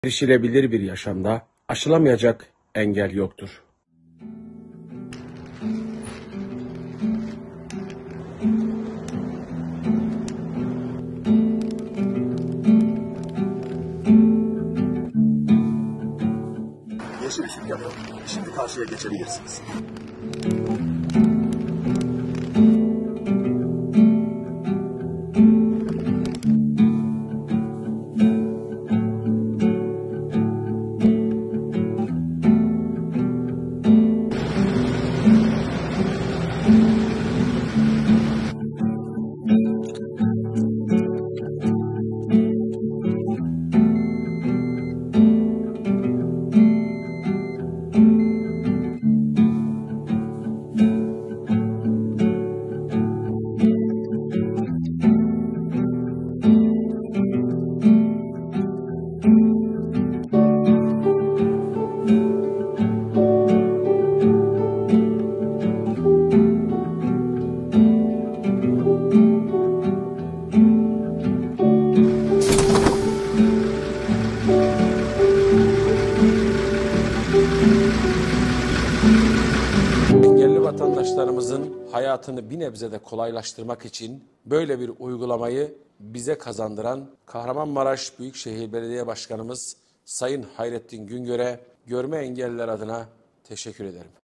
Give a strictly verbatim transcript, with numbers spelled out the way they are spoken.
Erişilebilir bir yaşamda aşılamayacak engel yoktur. Yeşil ışık yanıyor. Şimdi karşıya geçebilirsiniz. Engelli vatandaşlarımızın hayatını bir nebze de kolaylaştırmak için böyle bir uygulamayı bize kazandıran Kahramanmaraş Büyükşehir Belediye Başkanımız Sayın Hayrettin Güngör'e görme engelliler adına teşekkür ederim.